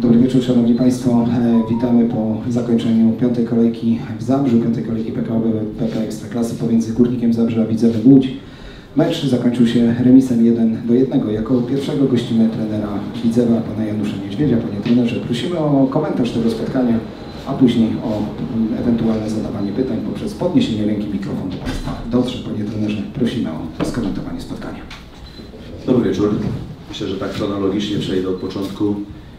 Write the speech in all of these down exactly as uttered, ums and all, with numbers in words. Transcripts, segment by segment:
Dobry wieczór, Szanowni Państwo. Witamy po zakończeniu piątej kolejki w Zabrzu, piątej kolejki P K O B P P Ekstraklasy pomiędzy Górnikiem Zabrze a Widzewem Łódź. Mecz zakończył się remisem jeden do jednego. Jako pierwszego gościmy trenera Widzewa, pana Janusza Niedźwiedzia. Panie trenerze, prosimy o komentarz tego spotkania, a później o ewentualne zadawanie pytań poprzez podniesienie ręki mikrofonu do Państwa. Dobrze, panie trenerze, prosimy o skomentowanie spotkania. Dobry wieczór. Myślę, że tak chronologicznie przejdę od początku.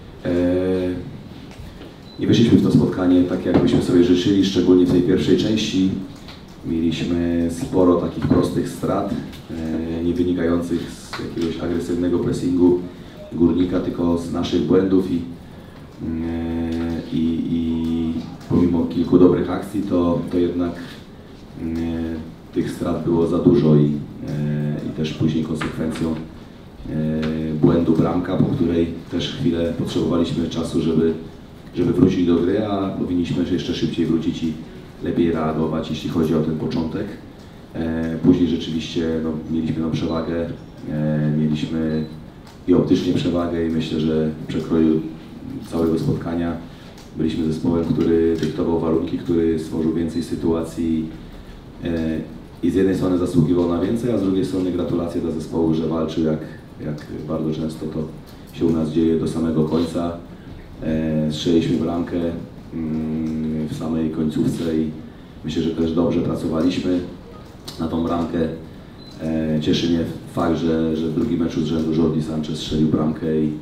Nie weszliśmy w to spotkanie tak, jakbyśmy sobie życzyli, szczególnie w tej pierwszej części. Mieliśmy sporo takich prostych strat, nie wynikających z jakiegoś agresywnego pressingu Górnika, tylko z naszych błędów i, i, i pomimo kilku dobrych akcji, to, to jednak tych strat było za dużo i, i też później konsekwencją błędu bramka, po której też chwilę potrzebowaliśmy czasu, żeby, żeby wrócić do gry, a powinniśmy jeszcze szybciej wrócić i lepiej reagować, jeśli chodzi o ten początek. Później rzeczywiście no, mieliśmy tą przewagę, mieliśmy i optycznie przewagę i myślę, że w przekroju całego spotkania byliśmy zespołem, który dyktował warunki, który stworzył więcej sytuacji i z jednej strony zasługiwał na więcej, a z drugiej strony gratulacje dla zespołu, że walczył jak jak bardzo często to się u nas dzieje do samego końca. Strzeliśmy bramkę w samej końcówce i myślę, że też dobrze pracowaliśmy na tą bramkę. Cieszy mnie fakt, że, że w drugim meczu z rzędu Jordi Sanchez strzelił bramkę i,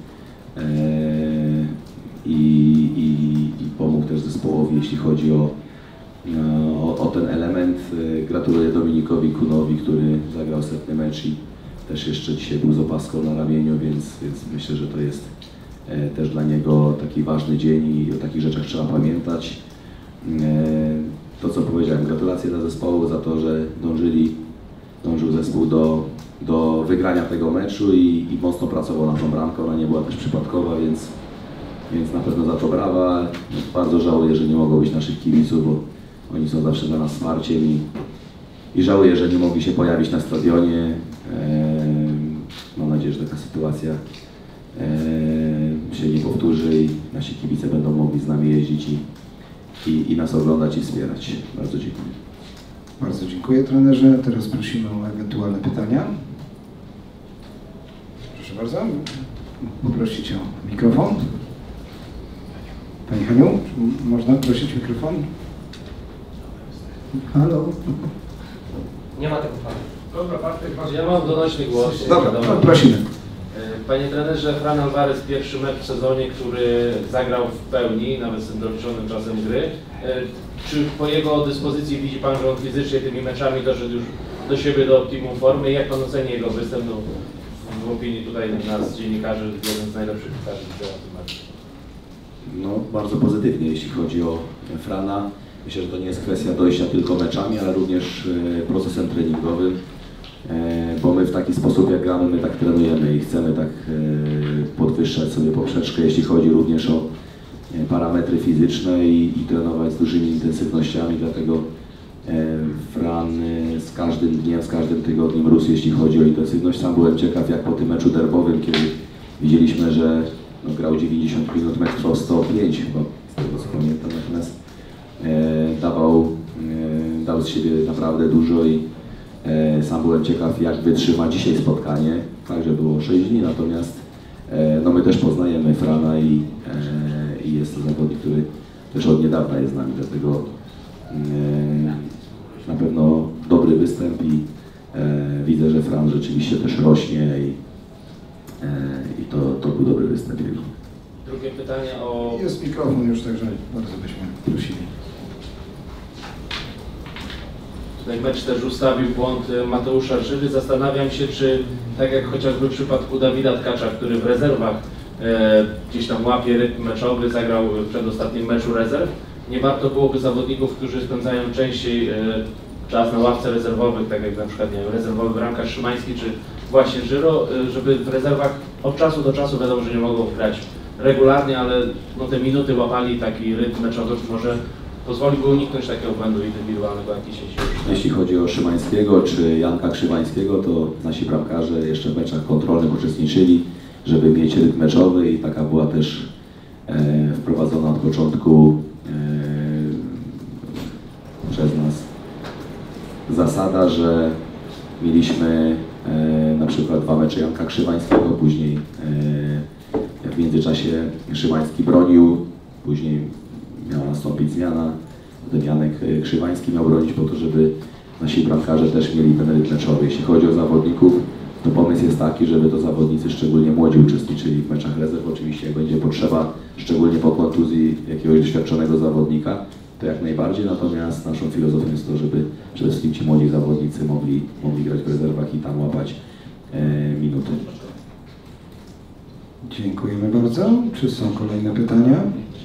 i, i, i pomógł też zespołowi, jeśli chodzi o, o, o ten element. Gratuluję Dominikowi Kunowi, który zagrał setny mecz i też jeszcze dzisiaj był z opaską na ramieniu, więc, więc myślę, że to jest e, też dla niego taki ważny dzień i o takich rzeczach trzeba pamiętać. E, to co powiedziałem, gratulacje dla zespołu za to, że dążyli, dążył zespół do, do wygrania tego meczu i, i mocno pracował na tą bramkę, ona nie była też przypadkowa, więc, więc na pewno za to brawa. Bardzo żałuję, że nie mogło być naszych kibiców, bo oni są zawsze dla nas wsparciem i, i żałuję, że nie mogli się pojawić na stadionie. Mam nadzieję, że taka sytuacja się nie powtórzy i nasi kibice będą mogli z nami jeździć i, i, i nas oglądać i wspierać. Bardzo dziękuję. Bardzo dziękuję, trenerze. Teraz prosimy o ewentualne pytania. Proszę bardzo. Poprosić o mikrofon. Pani Haniu, można prosić mikrofon? Halo? Nie ma tego pana. Dobra, Bartek, ja mam donośny głos. Dobra, no, prosimy. Panie trenerze, Fran Alvarez pierwszy mecz w sezonie, który zagrał w pełni, nawet z tym doliczonym czasem gry. Czy po jego dyspozycji widzi Pan, że on fizycznie tymi meczami doszedł już do siebie, do optimum formy? Jak Pan oceni jego występ? No, w opinii tutaj nas, dziennikarzy, jeden z najlepszych piłkarzy w tym meczu. No, bardzo pozytywnie, jeśli chodzi o Frana. Myślę, że to nie jest kwestia dojścia tylko meczami, ale również procesem treningowym, bo my w taki sposób jak gramy, my tak trenujemy i chcemy tak podwyższać sobie poprzeczkę, jeśli chodzi również o parametry fizyczne i, i trenować z dużymi intensywnościami, dlatego Fran z każdym dniem, z każdym tygodniem rósł, jeśli chodzi o intensywność. Sam byłem ciekaw, jak po tym meczu derbowym, kiedy widzieliśmy, że no, grał dziewięćdziesiąt minut, mecz trwał sto pięć chyba, z tego co pamiętam, natomiast E, dawał, e, dał z siebie naprawdę dużo i e, sam byłem ciekaw, jak wytrzyma dzisiaj spotkanie, także było sześć dni, natomiast e, no my też poznajemy Frana i, e, i jest to zawodnik, który też od niedawna jest z nami, dlatego e, na pewno dobry występ i e, widzę, że Fran rzeczywiście też rośnie i, e, i to, to był dobry występ jego. Drugie pytanie o... Jest mikrofon już, także bardzo byśmy prosili. Tutaj mecz też ustawił błąd Mateusza Żywy. Zastanawiam się, czy tak jak chociażby w przypadku Dawida Tkacza, który w rezerwach e, gdzieś tam łapie rytm meczowy, zagrał w przedostatnim meczu rezerw, nie warto byłoby zawodników, którzy spędzają częściej e, czas na ławce rezerwowych, tak jak na przykład nie wiem, rezerwowy bramkarz Szymański, czy właśnie Żyro, e, żeby w rezerwach od czasu do czasu, wiadomo, że nie mogą grać regularnie, ale no, te minuty łapali taki rytm meczowy, może pozwoliłby uniknąć takiego błędu indywidualnego jakiś sił. Jeśli chodzi o Szymańskiego czy Janka Krzywańskiego, to nasi bramkarze jeszcze w meczach kontrolnych uczestniczyli, żeby mieć rytm meczowy i taka była też e, wprowadzona od początku e, przez nas zasada, że mieliśmy e, na przykład dwa mecze Janka Krzywańskiego, później e, jak w międzyczasie Krzywański bronił, później miała nastąpić zmiana, potem Janek Krzywański miał bronić po to, żeby nasi bramkarze też mieli ten rytm meczowy. Jeśli chodzi o zawodników, to pomysł jest taki, żeby to zawodnicy, szczególnie młodzi, uczestniczyli w meczach rezerw. Oczywiście jak będzie potrzeba, szczególnie po kontuzji jakiegoś doświadczonego zawodnika, to jak najbardziej, natomiast naszą filozofią jest to, żeby przede wszystkim ci młodzi zawodnicy mogli, mogli grać w rezerwach i tam łapać e, minuty. Dziękujemy bardzo. Czy są kolejne pytania?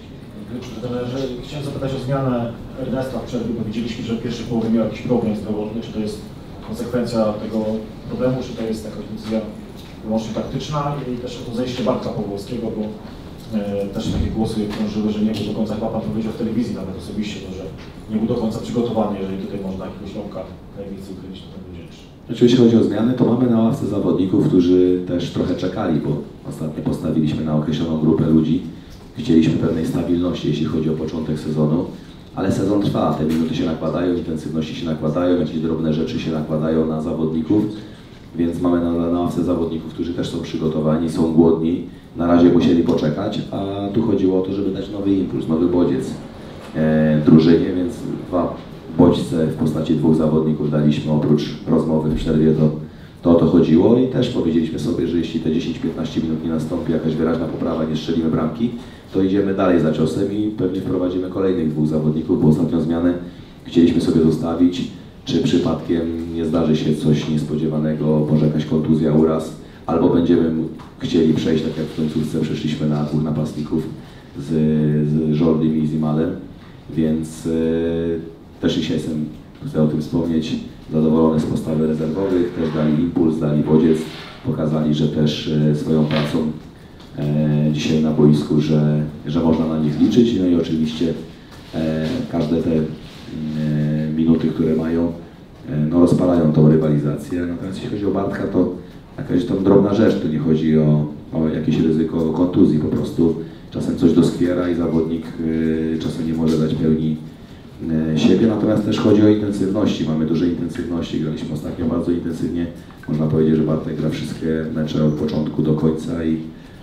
Chciałem zapytać o zmianę Ernesta w przerwie, bo widzieliśmy, że w pierwszej połowie miał jakiś problem zdrowotny. Czy to jest konsekwencja tego problemu, czy to jest jakaś decyzja wyłącznie taktyczna i też o to zejście Bartka Pawłowskiego, bo e, też takie głosy krążyły, że nie był do końca, chyba pan powiedział w telewizji nawet osobiście, to, że nie był do końca przygotowany. Jeżeli tutaj można jakiegoś ląka najwięcej ukryć, to będzie wdzięczny. Znaczy, jeśli chodzi o zmiany, to mamy na ławce zawodników, którzy też trochę czekali, bo ostatnio postawiliśmy na określoną grupę ludzi. Chcieliśmy pewnej stabilności, jeśli chodzi o początek sezonu, ale sezon trwa, te minuty się nakładają, intensywności się nakładają, jakieś drobne rzeczy się nakładają na zawodników, więc mamy na, na ławce zawodników, którzy też są przygotowani, są głodni, na razie musieli poczekać, a tu chodziło o to, żeby dać nowy impuls, nowy bodziec e, drużynie, więc dwa bodźce w postaci dwóch zawodników daliśmy, oprócz rozmowy w przerwie, to, to o to chodziło i też powiedzieliśmy sobie, że jeśli te dziesięć piętnaście minut nie nastąpi jakaś wyraźna poprawa, nie strzelimy bramki, to idziemy dalej za ciosem i pewnie wprowadzimy kolejnych dwóch zawodników, bo ostatnią zmianę chcieliśmy sobie zostawić, czy przypadkiem nie zdarzy się coś niespodziewanego, może jakaś kontuzja, uraz, albo będziemy chcieli przejść, tak jak w końcówce przeszliśmy na dwóch napastników z, z Jordim i Zimalem, więc yy, też dzisiaj jestem, chcę o tym wspomnieć, zadowolony z postawy rezerwowych, też dali impuls, dali bodziec, pokazali, że też yy, swoją pracą E, dzisiaj na boisku, że, że można na nich liczyć, no i oczywiście e, każde te e, minuty, które mają, e, no rozpalają tą rywalizację. Natomiast jeśli chodzi o Bartka, to jakaś tam drobna rzecz, tu nie chodzi o, o jakieś ryzyko kontuzji, po prostu czasem coś doskwiera i zawodnik e, czasem nie może dać pełni e, siebie, natomiast też chodzi o intensywności, mamy duże intensywności, graliśmy ostatnio bardzo intensywnie, można powiedzieć, że Bartek gra wszystkie mecze od początku do końca i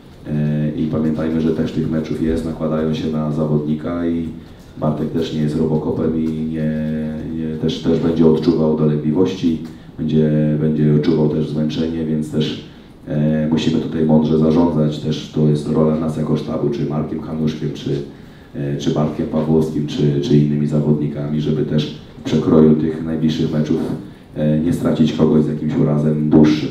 I pamiętajmy, że też tych meczów jest, nakładają się na zawodnika i Bartek też nie jest robokopem i nie, nie, też, też będzie odczuwał dolegliwości, będzie, będzie odczuwał też zmęczenie, więc też e, musimy tutaj mądrze zarządzać. Też to jest rola nas jako sztabu, czy Markiem Hanuszkiem, czy, e, czy Bartkiem Pawłowskim, czy, czy innymi zawodnikami, żeby też w przekroju tych najbliższych meczów e, nie stracić kogoś z jakimś urazem dłuższym.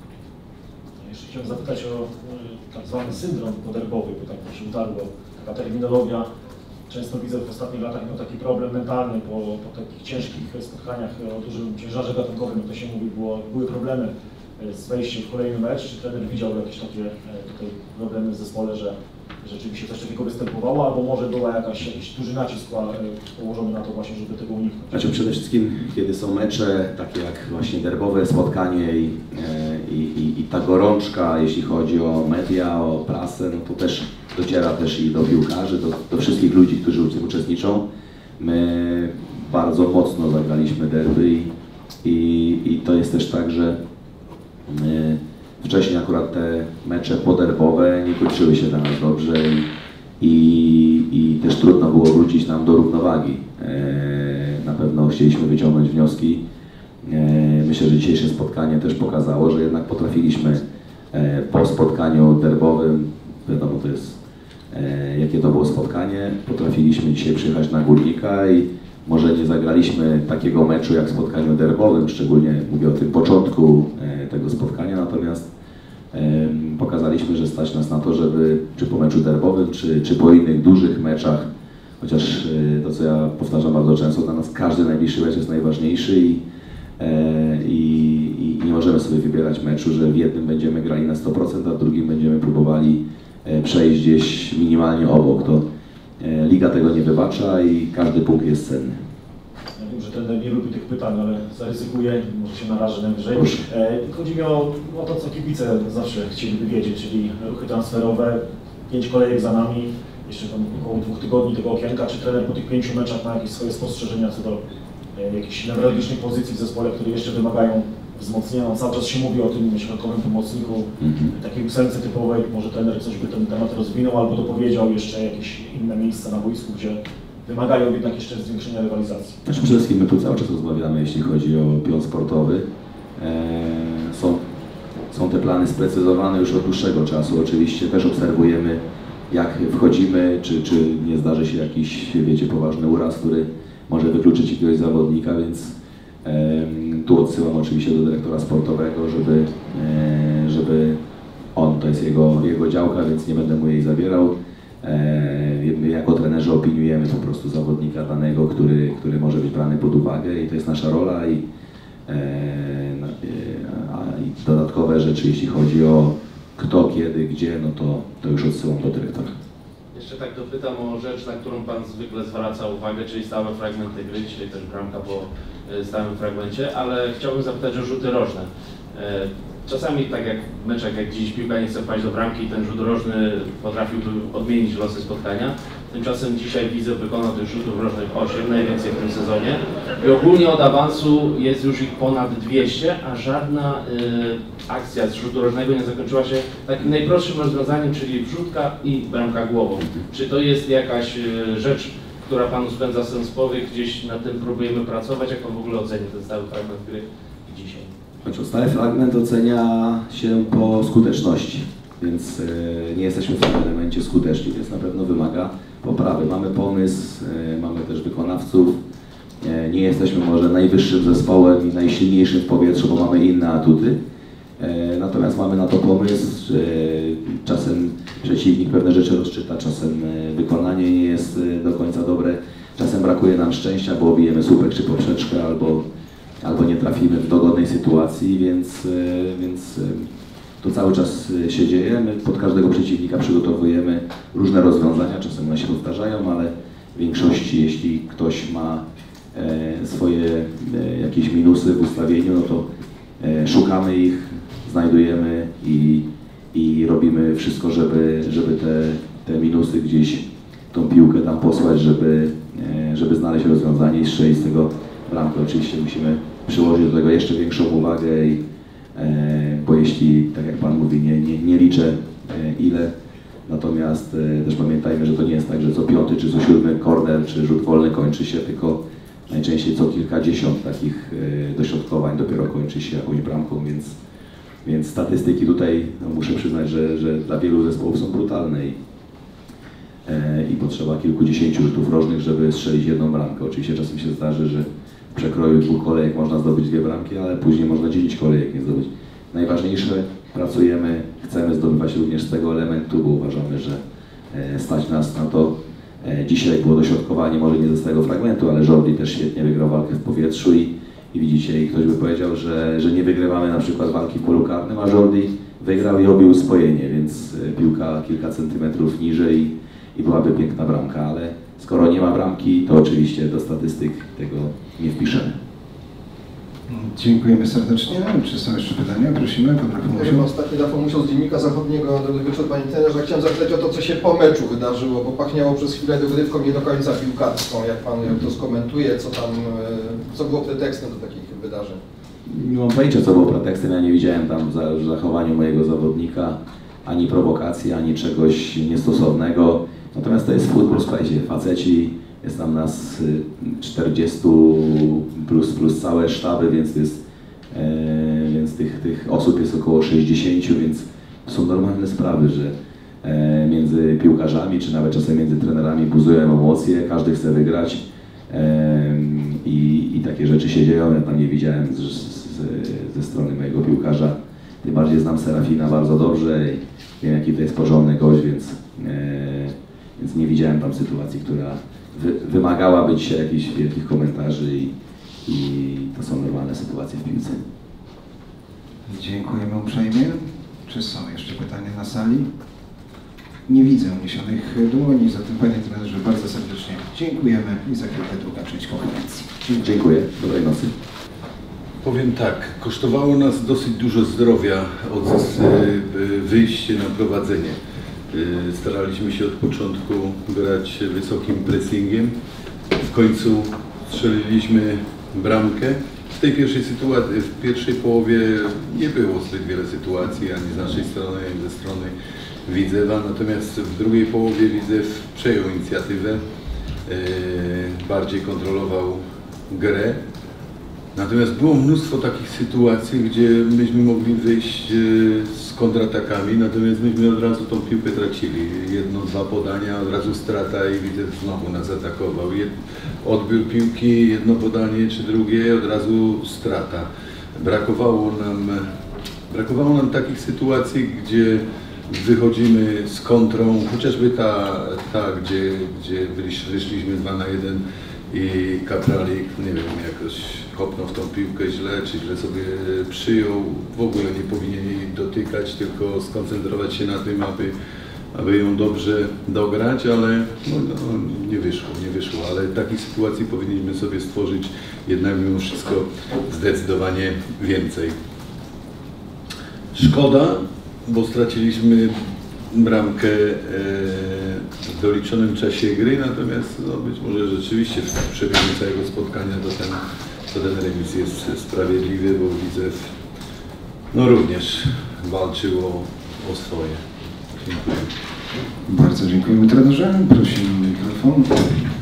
Jeszcze chciałem zapytać o tak zwany syndrom poderbowy, bo tak to się utarło, taka terminologia. Często widzę w ostatnich latach no, taki problem mentalny po, po takich ciężkich spotkaniach o dużym ciężarze gatunkowym, no to się mówi, było, były problemy z wejściem w kolejny mecz. Czy trener widział jakieś takie tutaj problemy w zespole, że rzeczywiście coś takiego występowało, albo może była jakaś, jakiś duży nacisk położony na to właśnie, żeby tego uniknąć? Znaczy przede wszystkim, kiedy są mecze takie jak właśnie derbowe spotkanie i, i, i, i ta gorączka, jeśli chodzi o media, o prasę, no to też dociera też i do piłkarzy, do, do wszystkich ludzi, którzy w tym uczestniczą. My bardzo mocno zagraliśmy derby i, i, i to jest też tak, że my, wcześniej akurat te mecze poderbowe nie kończyły się dla nas dobrze i, i, i też trudno było wrócić nam do równowagi. E, na pewno chcieliśmy wyciągnąć wnioski. E, myślę, że dzisiejsze spotkanie też pokazało, że jednak potrafiliśmy e, po spotkaniu derbowym, wiadomo to jest e, jakie to było spotkanie, potrafiliśmy dzisiaj przyjechać na Górnika i może nie zagraliśmy takiego meczu jak w spotkaniu derbowym, szczególnie mówię o tym początku e, tego spotkania, natomiast e, pokazaliśmy, że stać nas na to, żeby czy po meczu derbowym, czy, czy po innych dużych meczach, chociaż e, to co ja powtarzam bardzo często, dla nas każdy najbliższy mecz jest najważniejszy i, e, i, i nie możemy sobie wybierać meczu, że w jednym będziemy grali na sto procent, a w drugim będziemy próbowali e, przejść gdzieś minimalnie obok. To, Liga tego nie wybacza i każdy punkt jest cenny. Ja wiem, że trener nie lubi tych pytań, ale zaryzykuję, może się narażę najwyżej. Proszę. Chodzi mi o, o to, co kibice zawsze chcieliby wiedzieć, czyli ruchy transferowe, pięć kolejek za nami. jeszcze tam około dwóch tygodni tego okienka, czy trener po tych pięciu meczach ma jakieś swoje spostrzeżenia co do e, jakichś newralgicznych pozycji w zespole, które jeszcze wymagają wzmocnienia? No, cały czas się mówi o tym środkowym pomocniku, mm-hmm. takiej ósemce typowej, może trener coś by ten temat rozwinął albo dopowiedział jeszcze jakieś inne miejsca na boisku, gdzie wymagają jednak jeszcze zwiększenia rywalizacji. Znaczy przede wszystkim my tu cały czas rozmawiamy, jeśli chodzi o pion sportowy. Eee, są, są te plany sprecyzowane już od dłuższego czasu. Oczywiście też obserwujemy, jak wchodzimy, czy, czy nie zdarzy się jakiś, wiecie, poważny uraz, który może wykluczyć jakiegoś zawodnika, więc e, tu odsyłam oczywiście do dyrektora sportowego, żeby, e, żeby on, to jest jego, jego działka, więc nie będę mu jej zabierał. My jako trenerzy opiniujemy po prostu zawodnika danego, który, który może być brany pod uwagę i to jest nasza rola i, a, i dodatkowe rzeczy, jeśli chodzi o kto, kiedy, gdzie, no to, to już odsyłam do dyrektora. Jeszcze tak dopytam o rzecz, na którą Pan zwykle zwraca uwagę, czyli stałe fragmenty gry, czyli też bramka po stałym fragmencie, ale chciałbym zapytać o rzuty rożne. Czasami tak jak w meczach jak dziś piłka nie chce wpaść do bramki, ten rzut rożny potrafiłby odmienić losy spotkania. Tymczasem dzisiaj widzę wykonał tych rzutów rożnych osiem, najwięcej w tym sezonie. I ogólnie od awansu jest już ich ponad dwieście, a żadna y, akcja z rzutu rożnego nie zakończyła się takim najprostszym rozwiązaniem, czyli wrzutka i bramka głową. Czy to jest jakaś y, rzecz, która Panu spędza sens powiek, gdzieś nad tym próbujemy pracować? Jak Pan w ogóle oceni ten stały fragment gry dzisiaj? Znaczy, stały fragment ocenia się po skuteczności, więc y, nie jesteśmy w tym elemencie skuteczni, więc na pewno wymaga poprawy. Mamy pomysł, y, mamy też wykonawców, y, nie jesteśmy może najwyższym zespołem i najsilniejszym w powietrzu, bo mamy inne atuty, y, natomiast mamy na to pomysł, y, czasem przeciwnik pewne rzeczy rozczyta, czasem y, wykonanie nie jest y, do końca dobre, czasem brakuje nam szczęścia, bo obijemy słupek czy poprzeczkę, albo albo nie trafimy w dogodnej sytuacji, więc, więc to cały czas się dzieje. My pod każdego przeciwnika przygotowujemy różne rozwiązania, czasem one się powtarzają, ale w większości, jeśli ktoś ma swoje jakieś minusy w ustawieniu, no to szukamy ich, znajdujemy i, i robimy wszystko, żeby, żeby te, te minusy gdzieś, tą piłkę tam posłać, żeby, żeby znaleźć rozwiązanie i strzelić z tego bramkę. Oczywiście musimy przyłożyć do tego jeszcze większą uwagę, i, e, bo jeśli, tak jak Pan mówi, nie, nie, nie liczę e, ile, natomiast e, też pamiętajmy, że to nie jest tak, że co piąty czy co siódmy korner czy rzut wolny kończy się, tylko najczęściej co kilkadziesiąt takich e, dośrodkowań dopiero kończy się jakąś bramką, więc, więc statystyki tutaj, no, muszę przyznać, że, że dla wielu zespołów są brutalne i, e, i potrzeba kilkudziesięciu rzutów rożnych, żeby strzelić jedną bramkę. Oczywiście czasem się zdarzy, że w przekroju dwóch kolejek można zdobyć dwie bramki, ale później można dziewięć kolejek nie zdobyć. Najważniejsze, pracujemy, chcemy zdobywać również z tego elementu, bo uważamy, że e, stać nas na to. E, dzisiaj było dośrodkowanie, może nie ze tego fragmentu, ale Jordi też świetnie wygrał walkę w powietrzu i, i widzicie, i ktoś by powiedział, że, że nie wygrywamy na przykład walki w polu karnym, a Jordi wygrał i obił spojenie, więc e, piłka kilka centymetrów niżej i, i byłaby piękna bramka, ale skoro nie ma bramki, to oczywiście do statystyk tego nie wpiszemy. Dziękujemy serdecznie. Czy są jeszcze pytania? Prosimy, Pan Rafał Musiał. Ostatni Rafał Musiał z Dziennika Zachodniego. Dobry wieczór, Panie trenerze. Chciałem zapytać o to, co się po meczu wydarzyło, bo pachniało przez chwilę dogrywką nie do końca piłkarską. Jak Pan to skomentuje, co tam, co było pretekstem do takich wydarzeń? Nie mam pojęcia, co było pretekstem. Ja nie widziałem tam w zachowaniu mojego zawodnika ani prowokacji, ani czegoś niestosownego. Natomiast to jest futbol, słuchajcie, faceci, jest tam nas czterdziestu plus, plus całe sztaby, więc, jest, e, więc tych, tych osób jest około sześćdziesięciu, więc są normalne sprawy, że e, między piłkarzami, czy nawet czasem między trenerami buzują emocje, każdy chce wygrać e, i, i takie rzeczy się dzieją. Ja tam nie widziałem z, z, ze strony mojego piłkarza, tym bardziej znam Serafina bardzo dobrze i wiem, jaki to jest porządny gość, więc e, Więc nie widziałem tam sytuacji, która wy, wymagałaby dzisiaj jakichś wielkich komentarzy i, i to są normalne sytuacje w piłce. Dziękujemy uprzejmie. Czy są jeszcze pytania na sali? Nie widzę uniesionych dłoni, zatem Panie trenerze bardzo serdecznie dziękujemy i za chwilę druga część konferencji. Dziękuję. Dobrej nocy. Powiem tak, kosztowało nas dosyć dużo zdrowia od wyjście na prowadzenie. Staraliśmy się od początku grać wysokim pressingiem. W końcu strzeliliśmy bramkę. W tej pierwszej sytuacji, w pierwszej połowie nie było zbyt wiele sytuacji ani z naszej strony, ani ze strony Widzewa, natomiast w drugiej połowie Widzew przejął inicjatywę, bardziej kontrolował grę. Natomiast było mnóstwo takich sytuacji, gdzie myśmy mogli wyjść z kontratakami, natomiast myśmy od razu tą piłkę tracili. Jedno, dwa podania, od razu strata i Widzew znowu nas atakował. Jed, odbiór piłki, jedno podanie czy drugie, od razu strata. Brakowało nam, brakowało nam takich sytuacji, gdzie wychodzimy z kontrą, chociażby ta, ta gdzie, gdzie wyszliśmy dwa na jeden i Kapralik, nie wiem, jakoś kopnął w tą piłkę źle, czy źle sobie przyjął. W ogóle nie powinien jej dotykać, tylko skoncentrować się na tym, aby, aby ją dobrze dograć, ale no, no, nie wyszło, nie wyszło. Ale takich sytuacji powinniśmy sobie stworzyć jednak mimo wszystko zdecydowanie więcej. Szkoda, bo straciliśmy bramkę w doliczonym czasie gry, natomiast no, być może rzeczywiście w przebiegu całego spotkania to ten, to ten remis jest sprawiedliwy, bo Widzew no, również walczył o, o swoje. Dziękuję. Bardzo dziękujemy trenerze. Prosimy o mikrofon.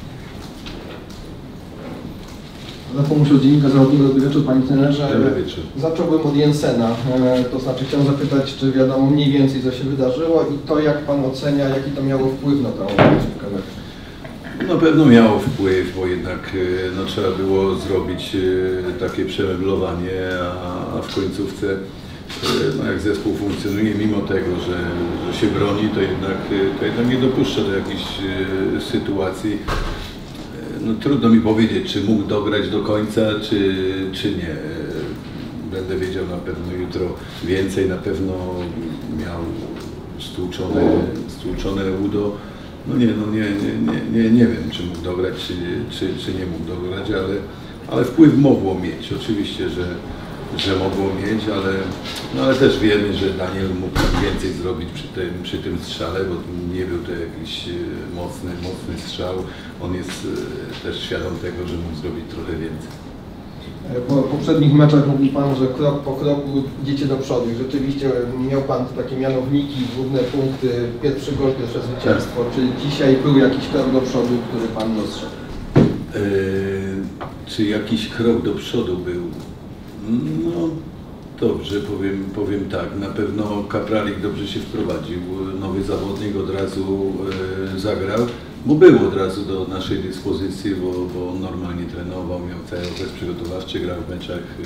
Za pomocą dziennika zawodniego dobry wieczór, panie trenerze. Dobry wieczór. Zacząłbym od Jensena, to znaczy chciałem zapytać, czy wiadomo mniej więcej co się wydarzyło i to jak pan ocenia, jaki to miało wpływ na tą rozgrywkę. Na pewno miało wpływ, bo jednak no, trzeba było zrobić takie przemeblowanie, a, a w końcówce no, jak zespół funkcjonuje, mimo tego, że, że się broni, to jednak, to jednak nie dopuszcza do jakichś sytuacji. No, trudno mi powiedzieć, czy mógł dograć do końca, czy, czy nie. Będę wiedział na pewno jutro więcej, na pewno miał stłuczone, stłuczone udo. No nie, no nie, nie, nie, nie, nie wiem, czy mógł dograć, czy, czy, czy nie mógł dograć, ale, ale wpływ mogło mieć. Oczywiście, że, że mogło mieć, ale, no ale też wiemy, że Daniel mógł więcej zrobić przy tym, przy tym strzale, bo nie był to jakiś mocny, mocny strzał. On jest też świadom tego, że mógł zrobić trochę więcej. Po poprzednich meczach mówił pan, że krok po kroku idziecie do przodu. Rzeczywiście miał pan takie mianowniki, główne punkty, pierwszy gol, pierwsze zwycięstwo. Czy dzisiaj był jakiś krok do przodu, który pan dostrzegł? Eee, czy jakiś krok do przodu był? No dobrze, powiem, powiem tak. Na pewno Kapralik dobrze się wprowadził. Nowy zawodnik od razu e, zagrał. Bo był od razu do naszej dyspozycji, bo, bo on normalnie trenował, miał cały okres przygotowawczy, grał w meczach e,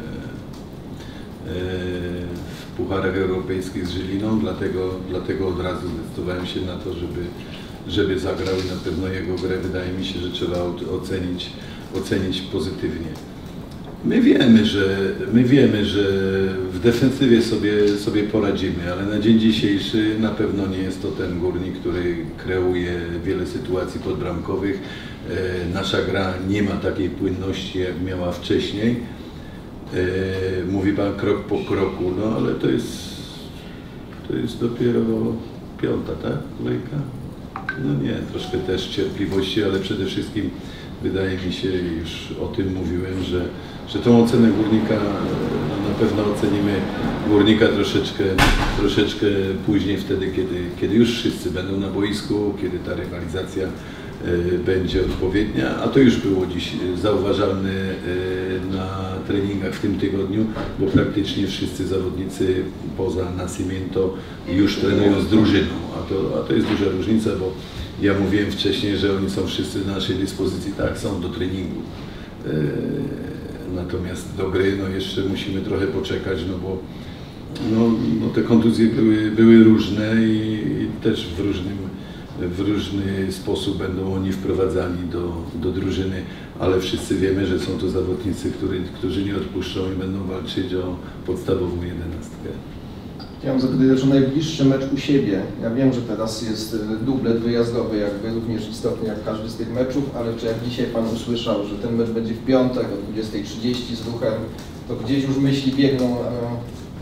e, w pucharach europejskich z Żyliną, dlatego, dlatego od razu zdecydowałem się na to, żeby, żeby zagrał i na pewno jego grę wydaje mi się, że trzeba ocenić, ocenić pozytywnie. My wiemy, że, my wiemy, że w defensywie sobie, sobie poradzimy, ale na dzień dzisiejszy na pewno nie jest to ten Górnik, który kreuje wiele sytuacji podbramkowych. E, nasza gra nie ma takiej płynności, jak miała wcześniej. E, mówi pan krok po kroku, no ale to jest, to jest dopiero piąta, tak? Kolejka? No nie, troszkę też cierpliwości, ale przede wszystkim wydaje mi się, już o tym mówiłem, że, że tą ocenę Górnika no, na pewno ocenimy Górnika troszeczkę, troszeczkę później, wtedy kiedy, kiedy już wszyscy będą na boisku, kiedy ta rywalizacja y, będzie odpowiednia, a to już było dziś zauważalne y, na treningach w tym tygodniu, bo praktycznie wszyscy zawodnicy poza Nascimento już trenują z drużyną, a to, a to jest duża różnica, bo ja mówiłem wcześniej, że oni są wszyscy na naszej dyspozycji, tak, są do treningu. E, natomiast do gry no jeszcze musimy trochę poczekać, no bo no, no te kontuzje były, były różne i, i też w, różnym, w różny sposób będą oni wprowadzani do, do drużyny, ale wszyscy wiemy, że są to zawodnicy, który, którzy nie odpuszczą i będą walczyć o podstawową jedenastkę. Chciałem zapytać o najbliższy mecz u siebie. Ja wiem, że teraz jest dublet wyjazdowy, jakby również istotny jak każdy z tych meczów, ale czy jak dzisiaj pan usłyszał, że ten mecz będzie w piątek o dwudziestej trzydzieści z Ruchem, to gdzieś już myśli biegną te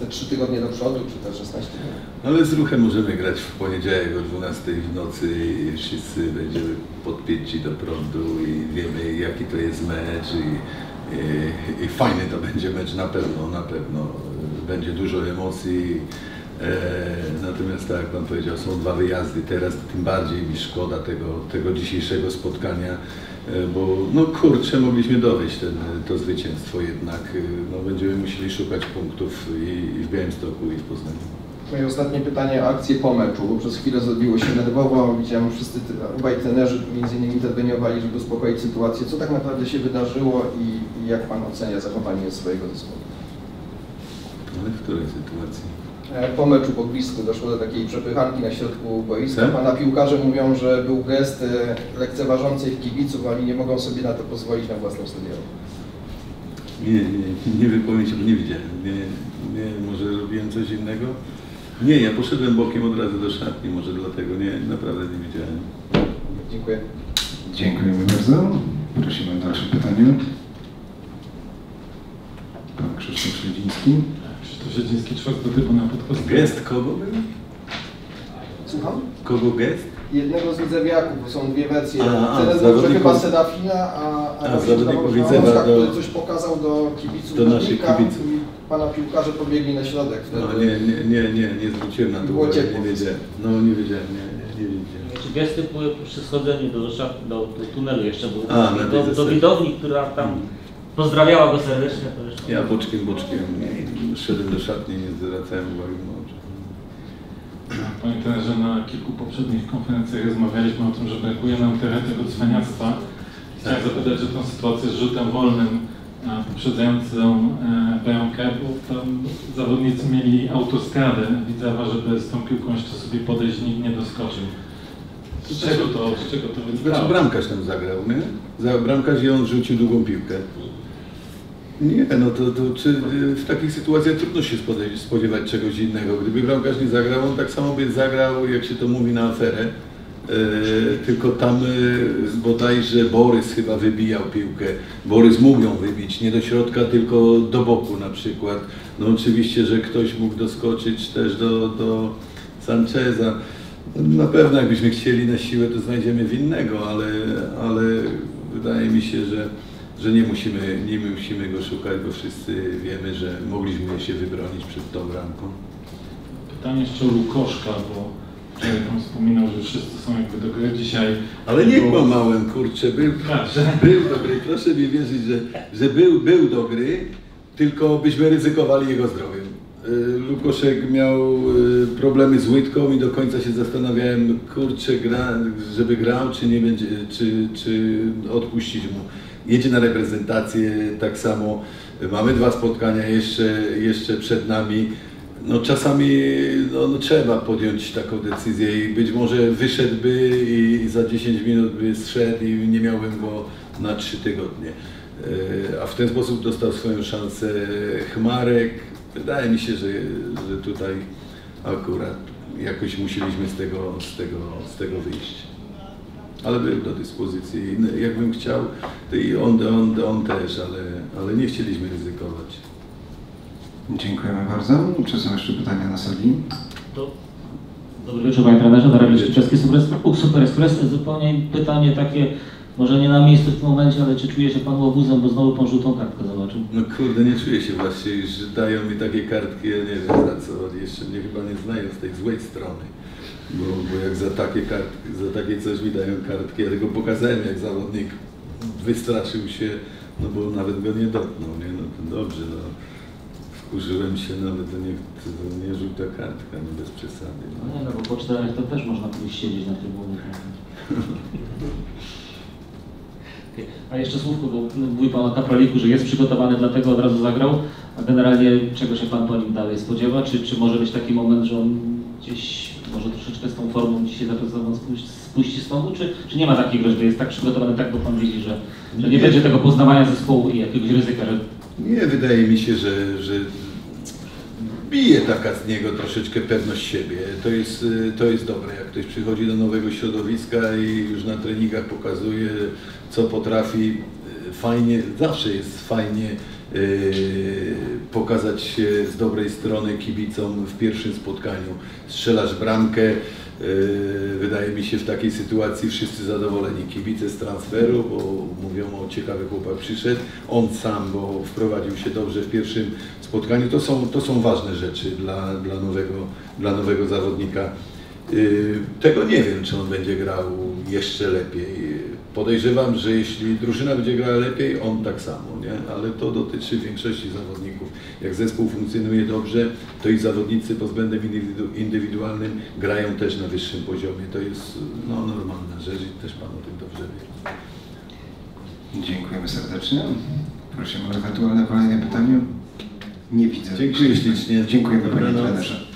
te trzy tygodnie do przodu, czy te szesnaście tygodni? Ale z Ruchem możemy grać w poniedziałek o dwunastej w nocy i wszyscy będziemy podpięci do prądu i wiemy, jaki to jest mecz i, i, i fajny to będzie mecz na pewno, na pewno. Będzie dużo emocji. E, natomiast tak jak Pan powiedział, są dwa wyjazdy teraz, tym bardziej mi szkoda tego, tego dzisiejszego spotkania, e, bo no kurczę, mogliśmy dowieść ten, to zwycięstwo jednak. E, no, będziemy musieli szukać punktów i, i w Białymstoku, i w Poznaniu. Moje ostatnie pytanie, akcje po meczu, bo przez chwilę zrobiło się nerwowo, widziałem, wszyscy obaj trenerzy między innymi interweniowali, żeby uspokoić sytuację. Co tak naprawdę się wydarzyło i, i jak Pan ocenia zachowanie swojego zespołu? Ale w której sytuacji? Po meczu, po gwizdku doszło do takiej przepychanki na środku boiska. Tak? Pana piłkarze mówią, że był gest lekceważących kibiców, oni nie mogą sobie na to pozwolić na własnym stadionie. Nie, nie, nie wypowiem się, bo nie widziałem. Nie, nie, może robiłem coś innego? Nie, ja poszedłem bokiem od razu do szatni, może dlatego nie, naprawdę nie widziałem. Dziękuję. Dziękujemy bardzo. Prosimy o dalsze pytanie. Pan Krzysztof Śledziński. Krzysztof Śledziński, czwarty Trybunał Podkostka. Gest kogo był? Słucham? Kogo gest? Jednego z Widzewiaków, bo są dwie wersje. A, a, Ten zawodników- chyba Sedafina, a, a, A, gość zawodników z Widzewa Wałęsa, do- który coś pokazał do kibiców do naszych Legnika kibiców. i pana piłkarze pobiegli na środek wtedy. No nie, nie, nie, nie, nie zwróciłem na to Było uwagi, ciepło. nie wiedziałem. No nie wiedziałem, nie, nie, nie wiedziałem. Znaczy gesty były przy schodzeniu do, szat- do, do tunelu jeszcze były. A, na tej do, do zasadzie. widowni, która tam pozdrawiała go serdecznie. To jeszcze Ja boczkiem, boczkiem szedłem do szatni, nie zwracałem uwagi na oczy. Panie trenerze, na kilku poprzednich konferencjach rozmawialiśmy o tym, że brakuje nam trochę tego cwaniactwa. Chciałem zapytać o tę sytuację z rzutem wolnym e, poprzedzającą e, bramkę, bo tam zawodnicy mieli autostradę Widzewa, żeby z tą piłką jeszcze sobie podejść, nikt nie doskoczył. Z czego to, z czego to Znaczy wynikało? bramkarz tam zagrał, nie? Za bramkarz i on rzucił długą piłkę. Nie, no to, to czy w takich sytuacjach trudno się spodej- spodziewać czegoś innego. Gdyby bramkarz nie zagrał, on tak samo by zagrał, jak się to mówi, na aferę. E, tylko tam e, bodajże Borys chyba wybijał piłkę. Borys mógł ją wybić, nie do środka, tylko do boku na przykład. No oczywiście, że ktoś mógł doskoczyć też do, do Sancheza. Na pewno jakbyśmy chcieli na siłę, to znajdziemy winnego, ale, ale wydaje mi się, że, że nie, musimy, nie musimy go szukać, bo wszyscy wiemy, że mogliśmy się wybronić przed tą bramką. Pytanie jeszcze o Lukoszka, bo wczoraj pan wspominał, że wszyscy są jakby do gry dzisiaj. Ale nie Bo- kłamałem, kurczę, był, Dobrze. był do gry, proszę mi wierzyć, że, że był, był do gry, tylko byśmy ryzykowali jego zdrowiem. Y, Lukoszek miał y, problemy z łydką i do końca się zastanawiałem, kurczę, gra, żeby grał, czy nie będzie, czy, czy odpuścić mu. Jedzie na reprezentację, tak samo. Mamy dwa spotkania jeszcze, jeszcze przed nami. No czasami no, no, trzeba podjąć taką decyzję i być może wyszedłby i, i za dziesięć minut by zszedł i nie miałbym go na trzy tygodnie. E, A w ten sposób dostał swoją szansę Chmarek. Wydaje mi się, że, że tutaj akurat jakoś musieliśmy z tego, z tego, z tego wyjść. Ale był do dyspozycji. Jakbym chciał, to i on, on, on też, ale, ale nie chcieliśmy ryzykować. Dziękujemy bardzo. Czy są jeszcze pytania na sali? To... Dobry wieczór Panie Trenerze, Dariusz Liszczycki, Super Express. Zupełnie pytanie takie, może nie na miejscu w tym momencie, ale czy czuje się Pan łobuzem, bo znowu Pan żółtą kartkę zobaczył? No kurde, nie czuję się właśnie, już dają mi takie kartki, ja nie wiem za co, jeszcze mnie chyba nie znają z tej złej strony. Bo, bo jak za takie kartki, za takie coś mi dają kartki, ja tylko pokazałem, jak zawodnik wystraszył się, no bo nawet go nie dotknął, nie? No to dobrze, no. Wkurzyłem się, no ale to nie, to nie żółta kartka, no bez przesady. No No. nie, no bo po czterech to też można pójść siedzieć na trybunie. A jeszcze słówko, bo mówi Pan o Kapraliku, że jest przygotowany, dlatego od razu zagrał, a generalnie czego się Pan po nim dalej spodziewa? Czy, czy może być taki moment, że on gdzieś może troszeczkę z tą formą dzisiaj zaprezentował spuści, spuści z tomu, czy, czy nie ma takiej że jest tak przygotowany, tak, bo Pan widzi, że, że nie Nie. będzie tego poznawania zespołu i jakiegoś ryzyka, że Nie, wydaje mi się, że, że bije taka z niego troszeczkę pewność siebie. To jest, to jest dobre, jak ktoś przychodzi do nowego środowiska i już na treningach pokazuje, co potrafi. Fajnie, zawsze jest fajnie pokazać się z dobrej strony kibicom w pierwszym spotkaniu. Strzelasz bramkę, wydaje mi się w takiej sytuacji wszyscy zadowoleni. Kibice z transferu, bo mówią o ciekawy chłopak przyszedł, on sam, bo wprowadził się dobrze w pierwszym spotkaniu. To są, to są ważne rzeczy dla, dla, nowego, dla nowego zawodnika. Tego nie wiem, czy on będzie grał jeszcze lepiej. Podejrzewam, że jeśli drużyna będzie grała lepiej, on tak samo, nie? Ale to dotyczy większości zawodników. Jak zespół funkcjonuje dobrze, to i zawodnicy pod względem indywidualnym grają też na wyższym poziomie. To jest no, normalna rzecz i też Pan o tym dobrze wie. Dziękujemy serdecznie. Prosimy o ewentualne kolejne pytanie. Nie widzę. Dziękuję ślicznie. Dziękujemy Panie Dobranoc. Trenerze.